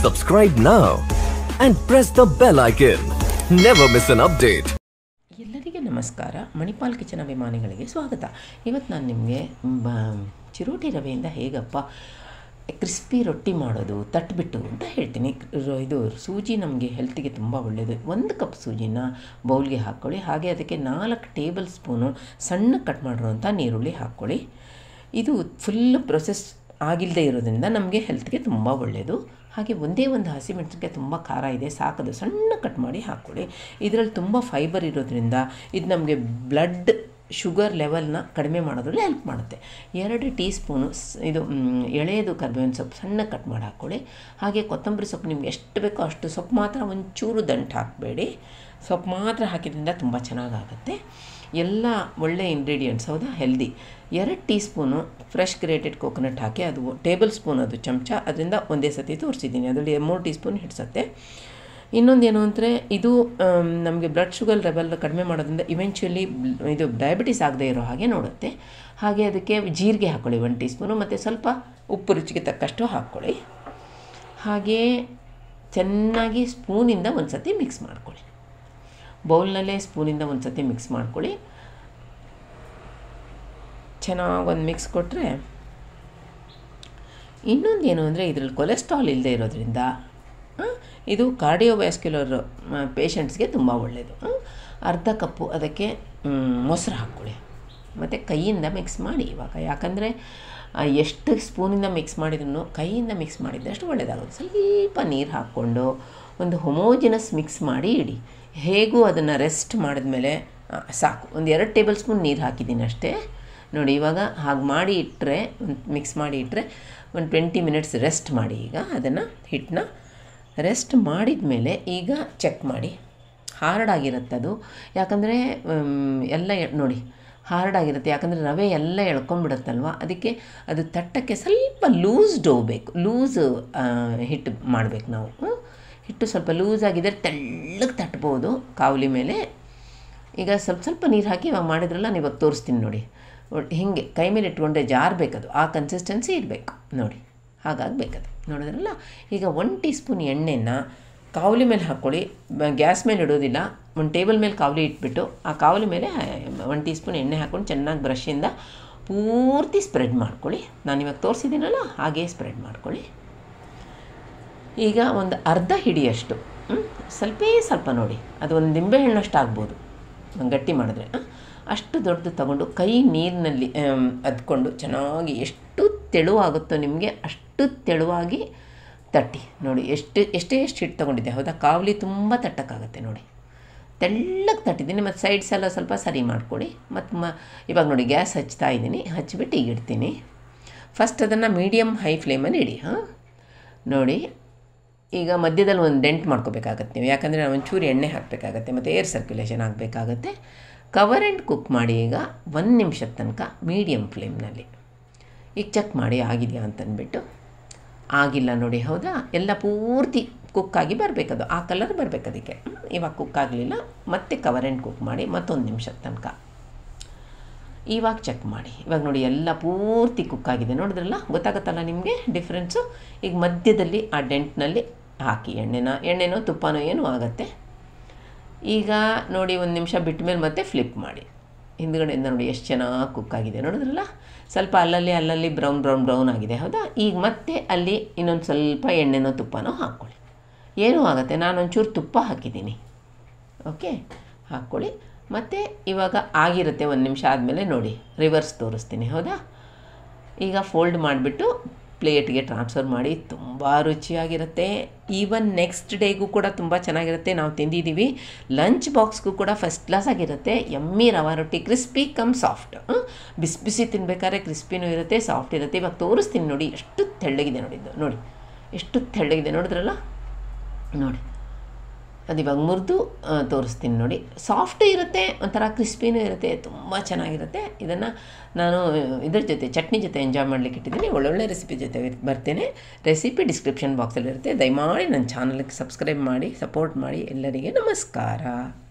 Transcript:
Subscribe now and press the bell icon. Never miss an update. ಎಲ್ಲರಿಗೆ ನಮಸ್ಕಾರ. Manipal kitchen ಅಭಿಮಾನಿಗಳಿಗೆ ಸ್ವಾಗತ. ಇವತ್ತು ನಾನು ನಿಮಗೆ ಚಿರೋಟಿ ರವೆಯಿಂದ ಹೇಗಪ್ಪ ಕ್ರಿಸ್ಪಿ ರೊಟ್ಟಿ ಮಾಡೋದು ತಟ್ಬಿಟ್ಟು ಅಂತ ಹೇಳ್ತೀನಿ. ಇದು ಸೂಜಿ ನಮಗೆ ಹೆಲ್ತಿಗೆ ತುಂಬ ಒಳ್ಳೆಯದು. 1 ಕಪ್ ಸೂಜಿನ ಬೌಲ್ಗೆ ಹಾಕ್ಕೊಳ್ಳಿ. ಹಾಗೆ ಅದಕ್ಕೆ 4 ಟೇಬಲ್ ಸ್ಪೂನು ಸಣ್ಣ ಕಟ್ ಮಾಡಿರುವಂಥ ನೀರುಳ್ಳಿ ಹಾಕ್ಕೊಳ್ಳಿ. ಇದು ಫುಲ್ ಪ್ರೊಸೆಸ್ ಆಗಿಲ್ಲದೆ ಇರೋದ್ರಿಂದ ನಮಗೆ ಹೆಲ್ತ್ಗೆ ತುಂಬ ಒಳ್ಳೆಯದು. ಹಾಗೆ ಒಂದೇ ಒಂದು ಹಸಿಮೆಣಸಿನಕಾಯಿ ತುಂಬ ಖಾರ ಇದೆ, ಸಾಕದು ಸಣ್ಣ ಕಟ್ ಮಾಡಿ ಹಾಕ್ಕೊಳ್ಳಿ. ಇದರಲ್ಲಿ ತುಂಬ ಫೈಬರ್ ಇರೋದ್ರಿಂದ ಇದು ನಮಗೆ ಬ್ಲಡ್ ಶುಗರ್ ಲೆವೆಲ್ನ ಕಡಿಮೆ ಮಾಡೋದ್ರಲ್ಲಿ ಹೆಲ್ಪ್ ಮಾಡುತ್ತೆ. 2 ಟೀ ಸ್ಪೂನು ಇದು ಎಳೆಯದು ಕರ್ಬೇವಿನ ಸೊಪ್ಪು ಸಣ್ಣ ಕಟ್ ಮಾಡಿ ಹಾಕ್ಕೊಳ್ಳಿ. ಹಾಗೆ ಕೊತ್ತಂಬರಿ ಸೊಪ್ಪು ನಿಮ್ಗೆ ಎಷ್ಟು ಬೇಕೋ ಅಷ್ಟು ಸೊಪ್ಪು ಮಾತ್ರ, ಒಂಚೂರು ದಂಟು ಹಾಕಬೇಡಿ. ಸೊಪ್ಪು ಮಾತ್ರ ಹಾಕಿದ್ರಿಂದ ತುಂಬ ಚೆನ್ನಾಗಾಗುತ್ತೆ. ಎಲ್ಲ ಒಳ್ಳೆ ಇಂಗ್ರೀಡಿಯೆಂಟ್ಸ್, ಹೌದಾ, healthy. 2 teaspoon fresh grated coconut ಹಾಕಿ, ಅದು ಟೇಬಲ್ ಸ್ಪೂನ್, ಅದು ಚಮಚ, ಅದರಿಂದ ಒಂದೇ ಸತಿ ತೋರಿಸಿದ್ದೀನಿ. ಅದರಲ್ಲಿ 3 ಟೀ ಸ್ಪೂನ್ ಹಿಡಿಸುತ್ತೆ. ಇನ್ನೊಂದೇನು ಅಂದರೆ ಇದು ನಮಗೆ ಬ್ಲಡ್ ಶುಗರ್ ಲೆವೆಲ್ ಕಡಿಮೆ ಮಾಡೋದ್ರಿಂದ ಇವೆಂಚುಲಿ ಇದು ಡಯಾಬಿಟಿಸ್ ಆಗದೆ ಇರೋ ಹಾಗೆ ನೋಡುತ್ತೆ. ಹಾಗೆ ಅದಕ್ಕೆ ಜೀರಿಗೆ ಹಾಕ್ಕೊಳ್ಳಿ 1 ಟೀ ಸ್ಪೂನು, ಮತ್ತು ಸ್ವಲ್ಪ ಉಪ್ಪು ರುಚಿಗೆ ತಕ್ಕಷ್ಟು ಹಾಕ್ಕೊಳ್ಳಿ. ಹಾಗೇ ಚೆನ್ನಾಗಿ ಸ್ಪೂನಿಂದ ಒಂದು ಸತಿ ಮಿಕ್ಸ್ ಮಾಡ್ಕೊಳ್ಳಿ. ಬೌಲ್ನಲ್ಲೇ ಸ್ಪೂನಿಂದ ಒಂದು ಸತಿ ಮಿಕ್ಸ್ ಮಾಡ್ಕೊಳ್ಳಿ. ಚೆನ್ನಾಗಿ ಒಂದು ಮಿಕ್ಸ್ ಕೊಟ್ಟರೆ, ಇನ್ನೊಂದೇನು ಅಂದರೆ ಇದರಲ್ಲಿ ಕೊಲೆಸ್ಟ್ರಾಲ್ ಇಲ್ಲದೆ ಇರೋದ್ರಿಂದ ಇದು ಕಾರ್ಡಿಯೋವ್ಯಾಸ್ಕ್ಯುಲರ್ ಪೇಷಂಟ್ಸ್ಗೆ ತುಂಬ ಒಳ್ಳೆಯದು. ಅರ್ಧ ಕಪ್ಪು ಅದಕ್ಕೆ ಮೊಸರು ಹಾಕ್ಕೊಳ್ಳಿ, ಮತ್ತು ಕೈಯಿಂದ ಮಿಕ್ಸ್ ಮಾಡಿ ಇವಾಗ. ಯಾಕಂದರೆ ಎಷ್ಟು ಸ್ಪೂನಿಂದ ಮಿಕ್ಸ್ ಮಾಡಿದ್ರು ಕೈಯಿಂದ ಮಿಕ್ಸ್ ಮಾಡಿದ್ದಷ್ಟು ಒಳ್ಳೆಯದಾಗುತ್ತೆ. ಸ್ವಲ್ಪ ನೀರು ಹಾಕ್ಕೊಂಡು ಒಂದು ಹೊಮೋಜಿನಸ್ ಮಿಕ್ಸ್ ಮಾಡಿ ಇಡಿ. ಹೇಗೂ ಅದನ್ನು ರೆಸ್ಟ್ ಮಾಡಿದ್ಮೇಲೆ ಸಾಕು. ಒಂದು 2 ಟೇಬಲ್ ಸ್ಪೂನ್ ನೀರು ಹಾಕಿದ್ದೀನಿ ಅಷ್ಟೇ. ನೋಡಿ, ಇವಾಗ ಹಾಗೆ ಮಾಡಿ ಇಟ್ಟರೆ, ಮಿಕ್ಸ್ ಮಾಡಿ ಇಟ್ಟರೆ ಒಂದು 20 ಮಿನಿಟ್ಸ್ ರೆಸ್ಟ್ ಮಾಡಿ. ಈಗ ಅದನ್ನು ಹಿಟ್ಟನ್ನ ರೆಸ್ಟ್ ಮಾಡಿದ ಮೇಲೆ ಈಗ ಚೆಕ್ ಮಾಡಿ. ಹಾರ್ಡಾಗಿರುತ್ತೆ ಅದು, ಯಾಕಂದರೆ ಎಲ್ಲ ನೋಡಿ ಹಾರ್ಡಾಗಿರುತ್ತೆ. ಯಾಕಂದರೆ ರವೆ ಎಲ್ಲ ಎಳ್ಕೊಂಬಿಡುತ್ತಲ್ವ, ಅದಕ್ಕೆ ಅದು ತಟ್ಟಕ್ಕೆ ಸ್ವಲ್ಪ ಲೂಸ್ ಡೋ ಬೇಕು, ಲೂಸ್ ಹಿಟ್ಟು ಮಾಡಬೇಕು ನಾವು. ಹಿಟ್ಟು ಸ್ವಲ್ಪ ಲೂಸ್ ಆಗಿದ್ದರೆ ತೆಳ್ಳಗೆ ತಟ್ಬೋದು ಕಾವಲಿ ಮೇಲೆ. ಈಗ ಸ್ವಲ್ಪ ನೀರು ಹಾಕಿ ಇವಾಗ ಮಾಡಿದ್ರಲ್ಲ, ನಾನು ಇವಾಗ ತೋರಿಸ್ತೀನಿ ನೋಡಿ. ಹೀಗೆ ಕೈ ಮೇಲೆ ಇಟ್ಕೊಂಡೆ ಜಾರಬೇಕದು, ಆ ಕನ್ಸಿಸ್ಟೆನ್ಸಿ ಇರಬೇಕು ನೋಡಿ, ಹಾಗಾಗಬೇಕದು. ನೋಡಿದ್ರಲ್ಲ, ಈಗ 1 ಟೀ ಸ್ಪೂನ್ ಎಣ್ಣೆನ ಕಾವಲಿ ಮೇಲೆ ಹಾಕ್ಕೊಳ್ಳಿ. ಗ್ಯಾಸ್ ಮೇಲೆ ಇಡೋದಿಲ್ಲ, ಒಂದು ಟೇಬಲ್ ಮೇಲೆ ಕಾವಲಿ ಇಟ್ಬಿಟ್ಟು ಆ ಕಾವಲಿ ಮೇಲೆ 1 ಟೀ ಸ್ಪೂನ್ ಎಣ್ಣೆ ಹಾಕ್ಕೊಂಡು ಚೆನ್ನಾಗಿ ಬ್ರಷಿಂದ ಪೂರ್ತಿ ಸ್ಪ್ರೆಡ್ ಮಾಡ್ಕೊಳ್ಳಿ. ನಾನಿವಾಗ ತೋರಿಸಿದ್ದೀನಲ್ಲ ಹಾಗೇ ಸ್ಪ್ರೆಡ್ ಮಾಡ್ಕೊಳ್ಳಿ. ಈಗ ಒಂದು ಅರ್ಧ ಹಿಡಿಯಷ್ಟು, ಸ್ವಲ್ಪ ನೋಡಿ, ಅದು ಒಂದು ನಿಂಬೆಹಣ್ಣಷ್ಟು ಆಗ್ಬೋದು ಗಟ್ಟಿ ಮಾಡಿದ್ರೆ. ಅಷ್ಟು ದೊಡ್ಡದು ತಗೊಂಡು ಕೈ ನೀರಿನಲ್ಲಿ ಅದ್ಕೊಂಡು ಚೆನ್ನಾಗಿ ಎಷ್ಟು ತೆಳುವಾಗುತ್ತೋ ನಿಮಗೆ ಅಷ್ಟು ತೆಳುವಾಗಿ ತಟ್ಟಿ. ನೋಡಿ ಎಷ್ಟೇ ಹಿಟ್ಟು ತೊಗೊಂಡಿದ್ದೆ, ಹೌದಾ. ಕಾವಲಿ ತುಂಬ ತಟ್ಟಕ್ಕಾಗತ್ತೆ ನೋಡಿ, ತೆಳ್ಳಗೆ ತಟ್ಟಿದ್ದೀನಿ. ಮತ್ತು ಸೈಡ್ಸ್ ಎಲ್ಲ ಸ್ವಲ್ಪ ಸರಿ ಮಾಡ್ಕೊಳ್ಳಿ. ಮತ್ತು ಇವಾಗ ನೋಡಿ ಗ್ಯಾಸ್ ಹಚ್ತಾ ಇದ್ದೀನಿ, ಹಚ್ಚಿಬಿಟ್ಟು ಈಗ ಇಡ್ತೀನಿ. ಫಸ್ಟ್ ಅದನ್ನು ಮೀಡಿಯಮ್ ಹೈ ಫ್ಲೇಮಲ್ಲಿ ಇಡಿ. ನೋಡಿ, ಈಗ ಮಧ್ಯದಲ್ಲಿ ಒಂದು ಡೆಂಟ್ ಮಾಡ್ಕೋಬೇಕಾಗತ್ತೆ ನೀವು, ಯಾಕಂದರೆ ನಾವು ಒಂಚೂರು ಎಣ್ಣೆ ಹಾಕಬೇಕಾಗತ್ತೆ ಮತ್ತು ಏರ್ ಸರ್ಕ್ಯುಲೇಷನ್ ಆಗಬೇಕಾಗತ್ತೆ. ಕವರ್ ಆ್ಯಂಡ್ ಕುಕ್ ಮಾಡಿ ಈಗ 1 ನಿಮಿಷದ ತನಕ ಮೀಡಿಯಮ್ ಫ್ಲೇಮ್ನಲ್ಲಿ. ಈಗ ಚೆಕ್ ಮಾಡಿ ಆಗಿದೆಯಾ ಅಂತಂದ್ಬಿಟ್ಟು. ಆಗಿಲ್ಲ ನೋಡಿ, ಹೌದಾ, ಎಲ್ಲ ಪೂರ್ತಿ ಕುಕ್ಕಾಗಿ ಬರಬೇಕದು, ಆ ಕಲರ್ ಬರಬೇಕು ಅದಕ್ಕೆ. ಇವಾಗ ಕುಕ್ ಆಗಲಿಲ್ಲ, ಮತ್ತೆ ಕವರ್ ಆ್ಯಂಡ್ ಕುಕ್ ಮಾಡಿ ಮತ್ತೊಂದು ನಿಮಿಷದ ತನಕ. ಇವಾಗ ಚೆಕ್ ಮಾಡಿ. ಇವಾಗ ನೋಡಿ ಎಲ್ಲ ಪೂರ್ತಿ ಕುಕ್ಕಾಗಿದೆ, ನೋಡಿದ್ರಲ್ಲ, ಗೊತ್ತಾಗುತ್ತಲ್ಲ ನಿಮಗೆ ಡಿಫ್ರೆನ್ಸು. ಈಗ ಮಧ್ಯದಲ್ಲಿ ಆ ಡೆಂಟ್ನಲ್ಲಿ ಹಾಕಿ ಎಣ್ಣೆನೋ ತುಪ್ಪನೋ ಏನೋ ಆಗುತ್ತೆ. ಈಗ ನೋಡಿ 1 ನಿಮಿಷ ಬಿಟ್ಟ ಮೇಲೆ ಮತ್ತೆ ಫ್ಲಿಪ್ ಮಾಡಿ. ಹಿಂದ್ಗಡೆಯಿಂದ ನೋಡಿ ಎಷ್ಟು ಚೆನ್ನಾಗಿ ಕುಕ್ಕಾಗಿದೆ, ನೋಡಿದ್ರಲ್ಲ. ಸ್ವಲ್ಪ ಅಲ್ಲಲ್ಲಿ ಬ್ರೌನ್ ಆಗಿದೆ, ಹೌದಾ. ಈಗ ಮತ್ತೆ ಅಲ್ಲಿ ಇನ್ನೊಂದು ಸ್ವಲ್ಪ ಎಣ್ಣೆನೋ ತುಪ್ಪನೋ ಹಾಕ್ಕೊಳ್ಳಿ, ಏನೂ ಆಗುತ್ತೆ. ನಾನೊಂಚೂರು ತುಪ್ಪ ಹಾಕಿದ್ದೀನಿ, ಓಕೆ, ಹಾಕ್ಕೊಳ್ಳಿ. ಮತ್ತು ಇವಾಗ ಆಗಿರುತ್ತೆ 1 ನಿಮಿಷ ಆದಮೇಲೆ ನೋಡಿ ರಿವರ್ಸ್ ತೋರಿಸ್ತೀನಿ, ಹೌದಾ. ಈಗ ಫೋಲ್ಡ್ ಮಾಡಿಬಿಟ್ಟು ಪ್ಲೇಟ್ಗೆ ಟ್ರಾನ್ಸ್ಫರ್ ಮಾಡಿ. ತುಂಬ ರುಚಿಯಾಗಿರುತ್ತೆ. ಈವನ್ ನೆಕ್ಸ್ಟ್ ಡೇಗೂ ಕೂಡ ತುಂಬ ಚೆನ್ನಾಗಿರುತ್ತೆ. ನಾವು ತಿಂದಿದ್ದೀವಿ. ಲಂಚ್ ಬಾಕ್ಸ್ಗೂ ಕೂಡ ಫಸ್ಟ್ ಕ್ಲಾಸ್ ಆಗಿರುತ್ತೆ. Yummy rava roti, crispy cum soft. ಬಿಸಿ ತಿನ್ನಬೇಕಾದ್ರೆ ಕ್ರಿಸ್ಪಿನೂ ಇರುತ್ತೆ, ಸಾಫ್ಟ್ ಇರುತ್ತೆ. ಇವಾಗ ತೋರಿಸ್ತೀನಿ ನೋಡಿ, ಎಷ್ಟು ತೆಳ್ಳಗಿದೆ ನೋಡಿದ್ದು, ನೋಡಿ ಎಷ್ಟು ತೆಳ್ಳಗಿದೆ, ನೋಡಿದ್ರಲ್ಲ. ನೋಡಿ ಅದು ಇವಾಗ ಮುರಿದು ತೋರಿಸ್ತೀನಿ ನೋಡಿ. ಸಾಫ್ಟು ಇರುತ್ತೆ, ಒಂಥರ ಕ್ರಿಸ್ಪಿನೂ ಇರುತ್ತೆ, ತುಂಬ ಚೆನ್ನಾಗಿರುತ್ತೆ. ಇದನ್ನು ನಾನು ಇದ್ರ ಜೊತೆ ಚಟ್ನಿ ಜೊತೆ ಎಂಜಾಯ್ ಮಾಡಲಿಕ್ಕೆ ಇಟ್ಟಿದ್ದೀನಿ. ಒಳ್ಳೊಳ್ಳೆ ರೆಸಿಪಿ ಜೊತೆ ಬರ್ತೇನೆ. ರೆಸಿಪಿ ಡಿಸ್ಕ್ರಿಪ್ಷನ್ ಬಾಕ್ಸಲ್ಲಿರುತ್ತೆ. ದಯಮಾಡಿ ನನ್ನ ಚಾನಲ್ಗೆ ಸಬ್ಸ್ಕ್ರೈಬ್ ಮಾಡಿ, ಸಪೋರ್ಟ್ ಮಾಡಿ. ಎಲ್ಲರಿಗೆ ನಮಸ್ಕಾರ.